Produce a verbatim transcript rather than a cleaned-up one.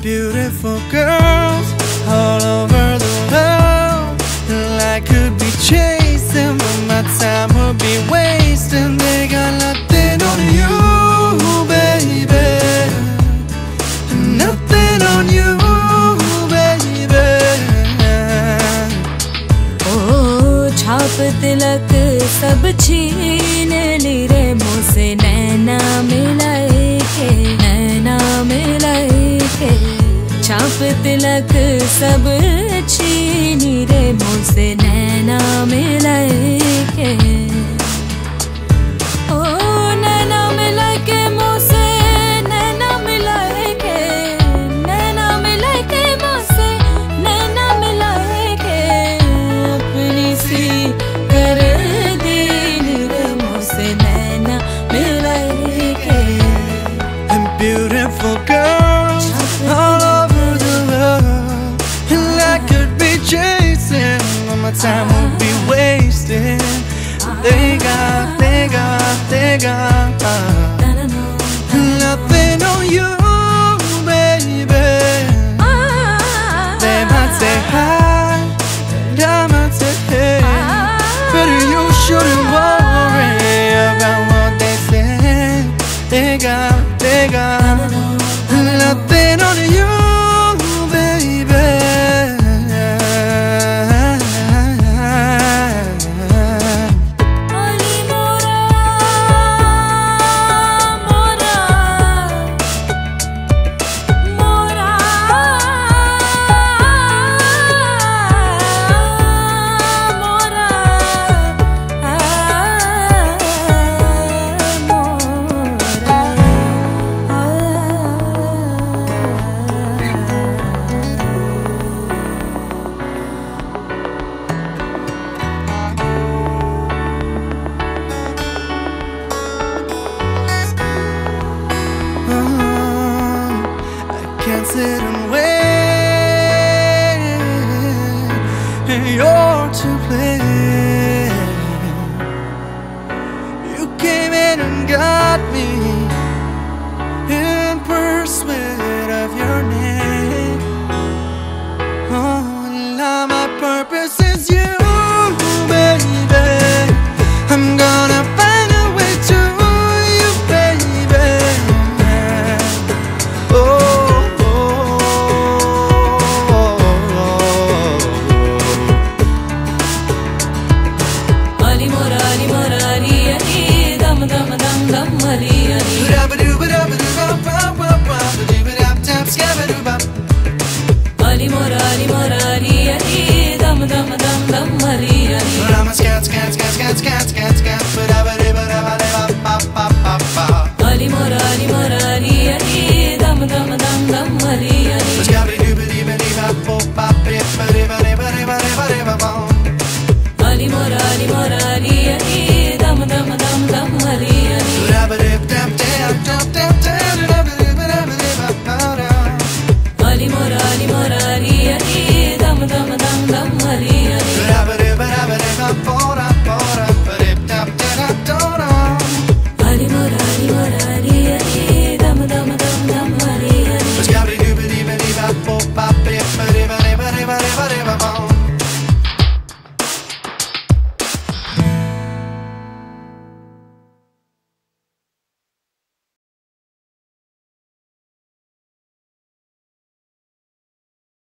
beautiful girls all over the world, and I could be chasing, but my time would be wasting. They got nothing on you, baby, nothing on you, baby. Oh, छाप तिलक सब छीन ली रे मुझसे, नैना मिलाए के, नैना मिलाए के। छाप तिलक सब छीनी रे मुझसे, नैना मिलाए के। ओ नैना मिलाए के मुझसे, नैना मिलाए के, नैना मिलाए के मुझसे, नैना मिलाए के। अपनी सी कर दी रे मुझसे, नैना मिलाए के। And beautiful girls all over the world, and I could be chasing, but my time would be wasted. They got, they got, they got